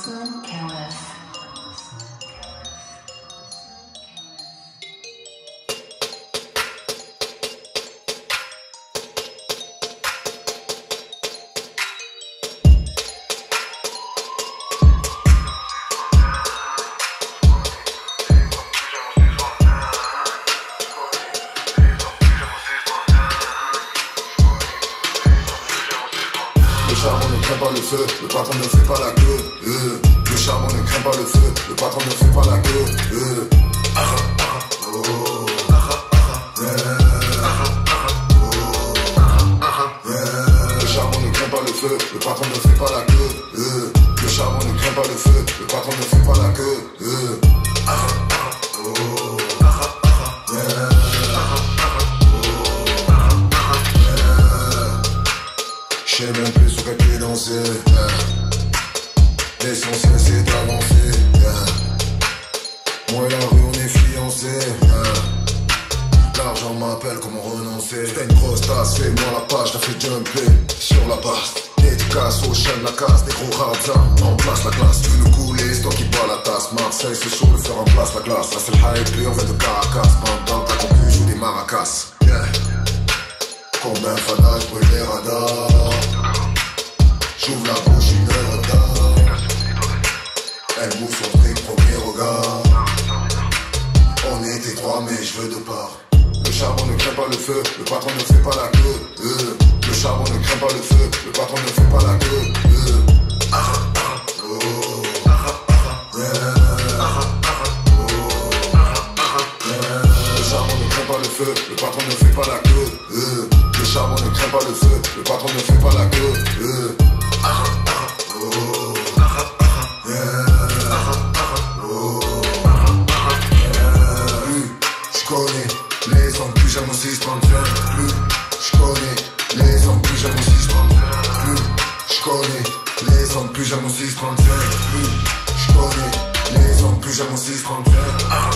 Listen careless. Le charbon ne craint pas le feu, le patron ne fait pas la queue. Le charbon ne craint pas le feu, le patron ne fait pas la queue. Le charbon ne craint pas le feu, le patron ne fait pas la queue. Le charbon ne craint pas le feu, le patron ne fait pas la queue. Je sais même plus sur quel pied danser. L'essentiel c'est d'avancer. Moi et la rue on est fiancés. L'argent m'appelle, comment renoncer. C'était une grosse tasse, fais-moi la page, t'as fait jumper sur la passe. Dédicace aux chaînes, la casse, des gros radins. En place la classe, tu veux le couler, c'est toi qui bois la tasse. Marseille c'est chaud, le faire en place la glace. Là c'est le hype, on vient de Caracas. Pendant ta concu, joue des maracas. Comme un fanage, brûle les radars. J'ouvre la bouche, une radar. Elle mousse son truc, premier regard. On était trois, mais je veux deux parts. Le charbon ne craint pas le feu, le patron ne fait pas la queue. Le charbon ne craint pas le feu, le patron ne fait pas la queue. Le charbon ne craint pas le feu, le patron ne fait pas la queue. Le charbon ne craint pas le feu, le patron ne fait pas la queue. J'connais les hommes plus j'aime aussi plus. J'connais les hommes plus j'aime aussi plus. J'connais les hommes plus j'aime aussi plus. J'connais les hommes plus j'aime aussi